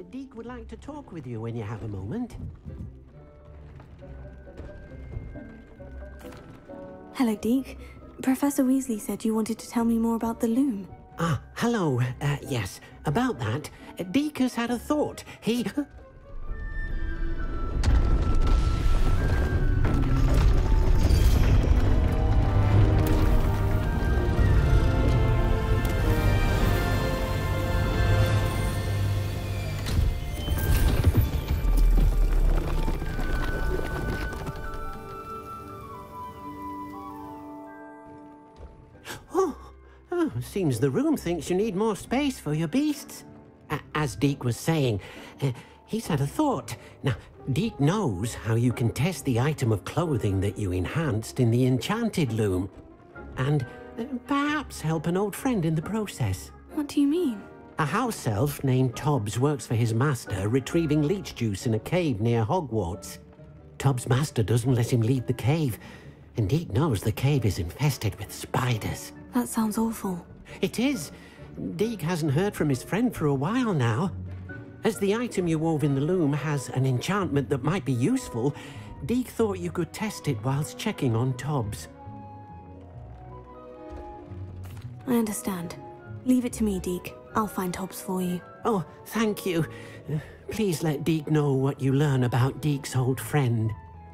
Deke would like to talk with you when you have a moment. Hello, Deke. Professor Weasley said you wanted to tell me more about the loom. Ah, hello. Yes, about that. Deke has had a thought. He... Seems the room thinks you need more space for your beasts. As Deke was saying, he's had a thought. Now, Deke knows how you can test the item of clothing that you enhanced in the enchanted loom. And perhaps help an old friend in the process. What do you mean? A house elf named Tobbs works for his master, retrieving leech juice in a cave near Hogwarts. Tobbs' master doesn't let him leave the cave, and Deke knows the cave is infested with spiders. That sounds awful. It is. Deke hasn't heard from his friend for a while now. As the item you wove in the loom has an enchantment that might be useful, Deke thought you could test it whilst checking on Tobbs. I understand. Leave it to me, Deke. I'll find Tobbs for you. Oh, thank you. Please let Deke know what you learn about Deke's old friend.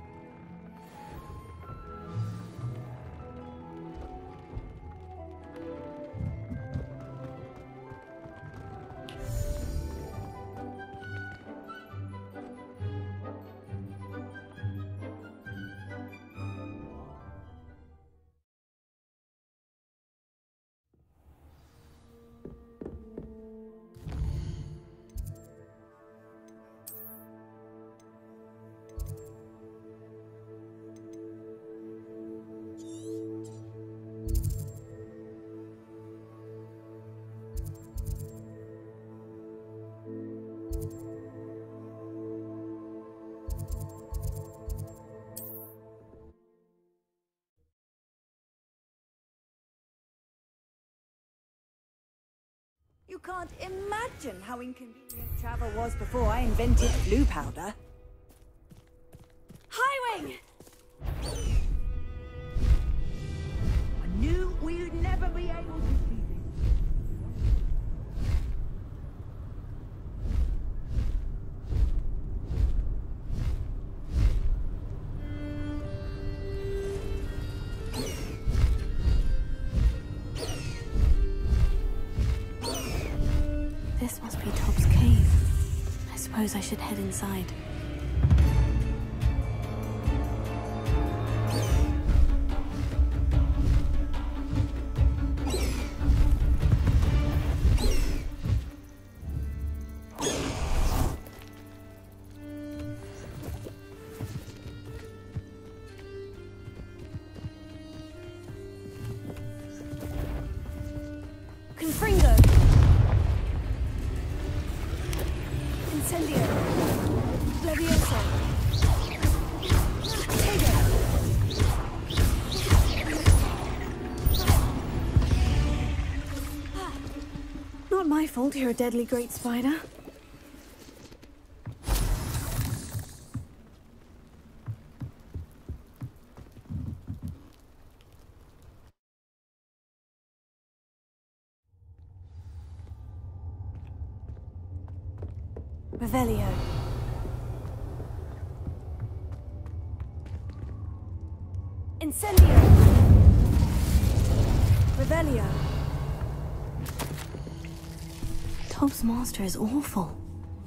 You can't imagine how inconvenient travel was before I invented blue powder. Highwing! I knew we'd never be able to see this. This must be Tobbs' cave. I suppose I should head inside. Confringo! Incendio! Levioso! Tego! Not my fault you're a deadly great spider. Revelio. Incendio! Revelio! Tobbs' master is awful.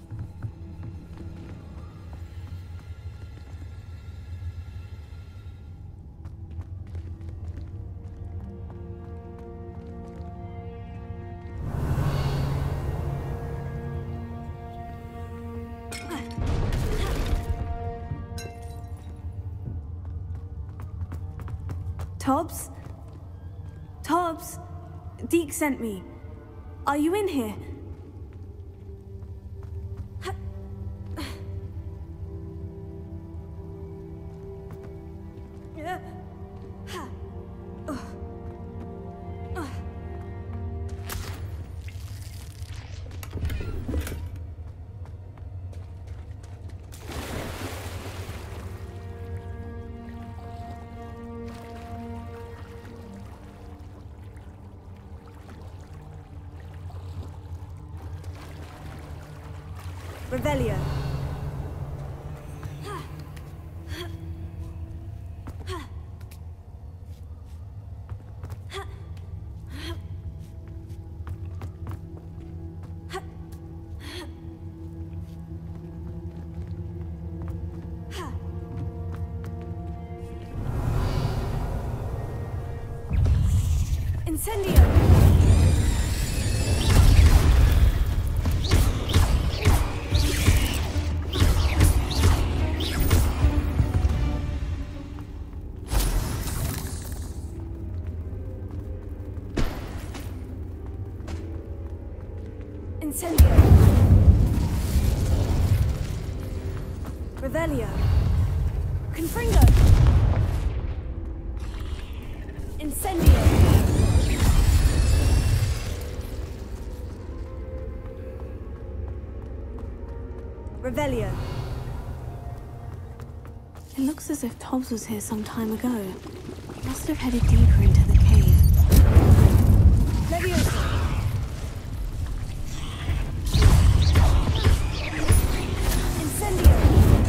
Tobbs? Tobbs? Deke sent me. Are you in here? Revelio. Incendio! Incendio! Revelio! Confringo! Incendio! Revelio. It looks as if Tobbs was here some time ago. He must have headed deeper into the cave. Leviosa. Incendio.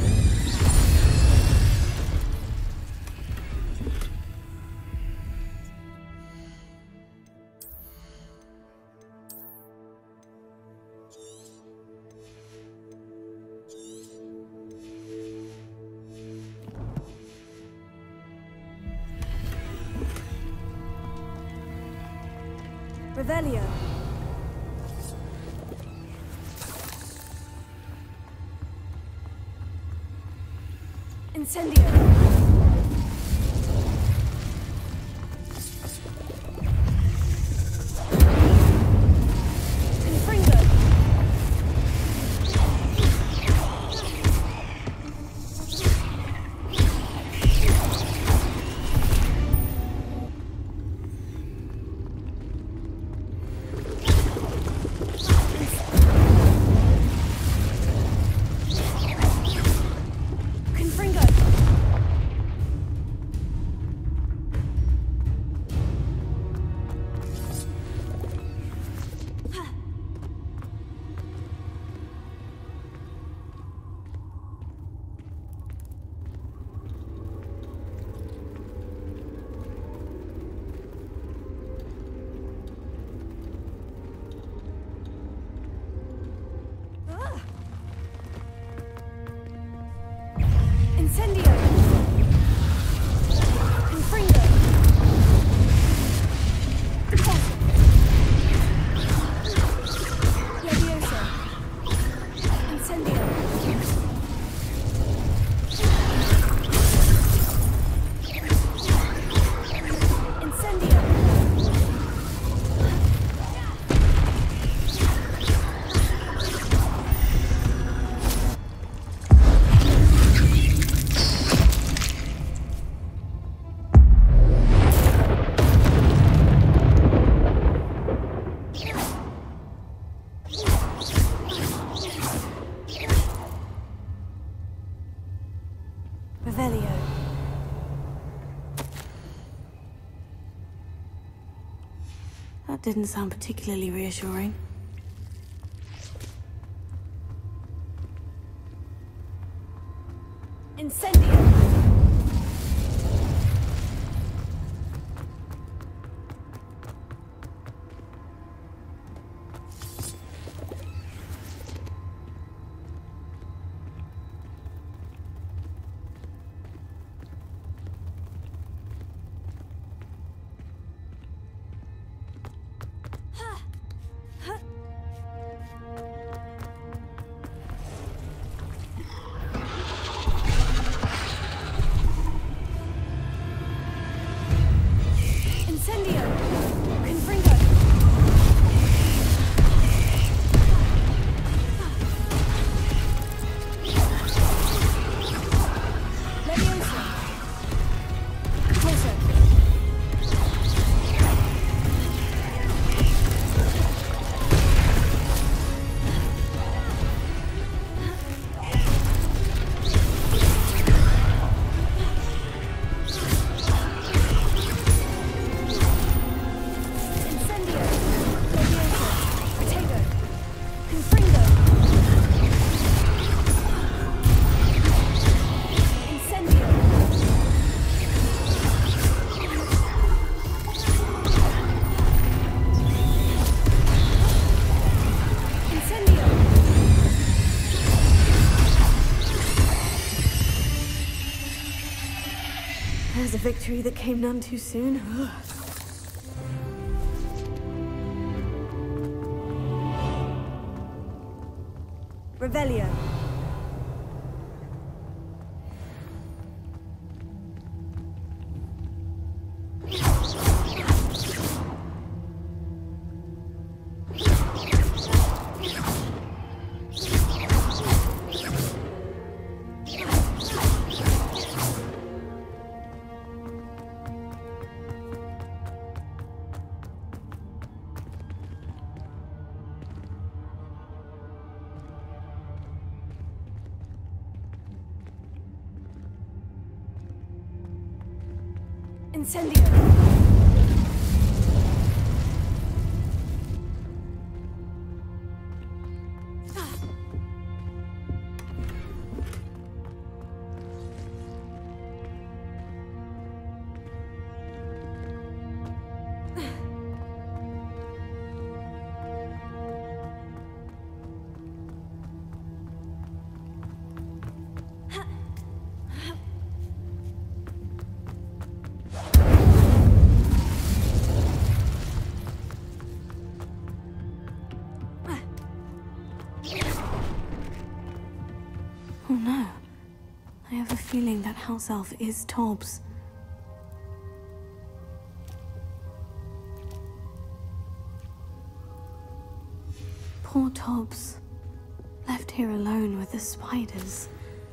Revelio. Incendio. Confringo. Incendio! Confringo! Leviosa! Incendio! Incendio! Revelio. That didn't sound particularly reassuring. Incendio! Incendio! Confringo! Leviosa! Closer! Incendio! Leviosa! Protego! Confringo! There's a victory that came none too soon. Revelio. Incendio! Oh no. I have a feeling that house elf is Tobbs. Poor Tobbs. Left here alone with the spiders.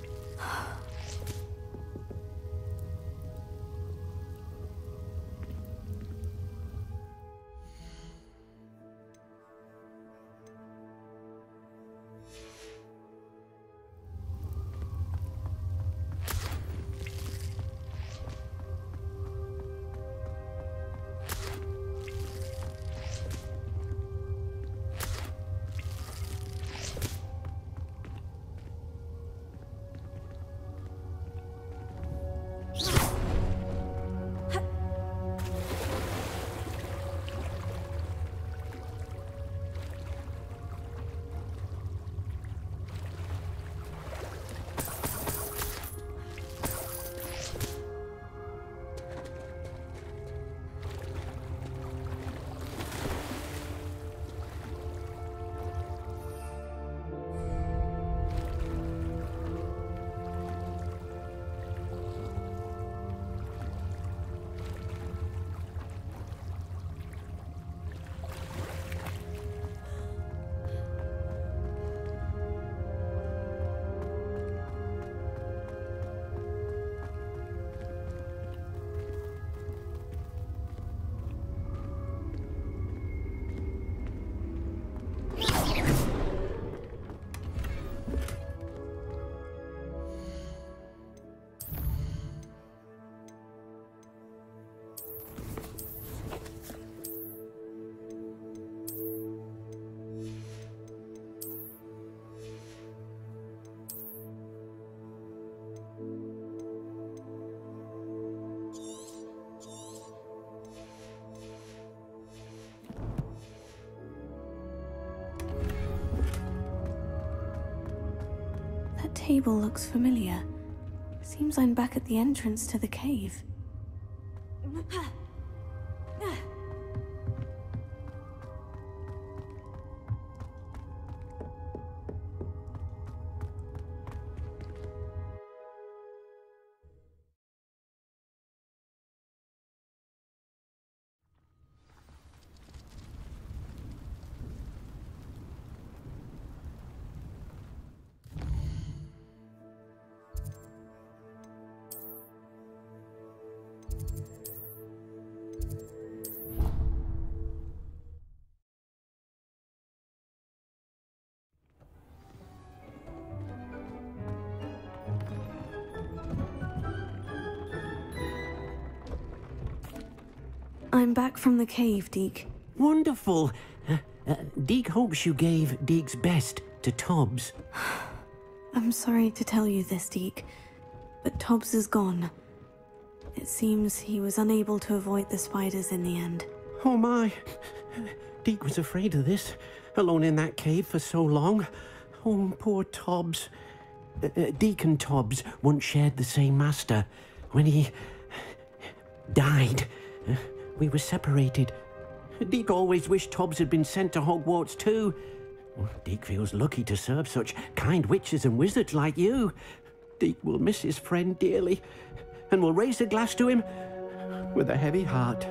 That table looks familiar. Seems I'm back at the entrance to the cave. I'm back from the cave, Deke. Wonderful. Deke hopes you gave Deke's best to Tobbs. I'm sorry to tell you this, Deke, but Tobbs is gone. It seems he was unable to avoid the spiders in the end. Oh my. Deke was afraid of this, alone in that cave for so long. Oh, poor Tobbs. Deke and Tobbs once shared the same master. When he died. We were separated. Deke always wished Tobbs had been sent to Hogwarts too. Deke feels lucky to serve such kind witches and wizards like you. Deke will miss his friend dearly, and will raise a glass to him with a heavy heart.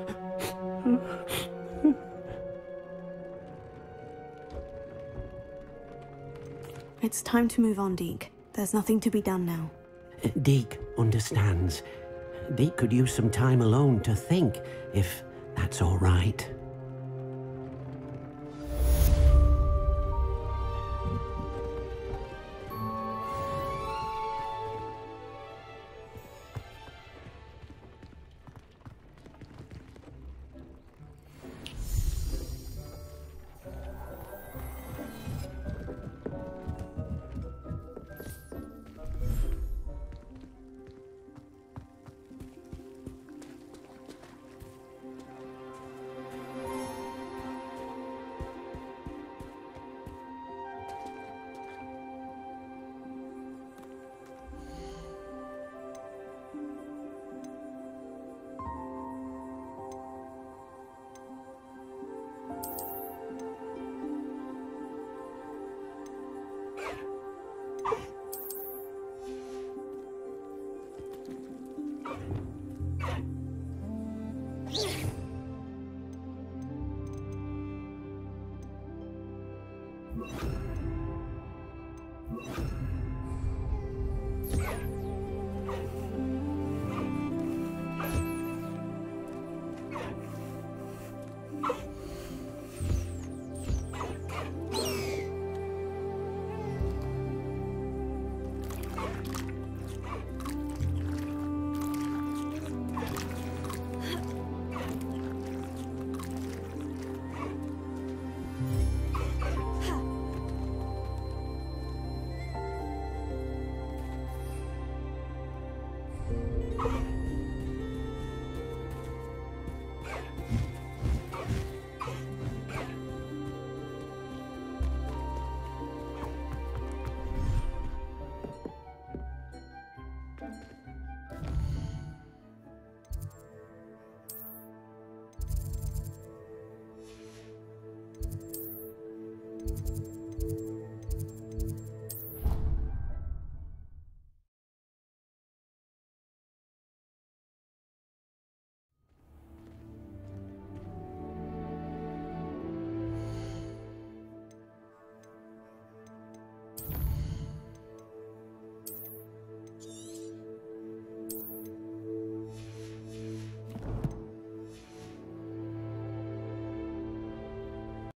It's time to move on, Deke. There's nothing to be done now. Deke understands. Deke could use some time alone to think, if that's all right.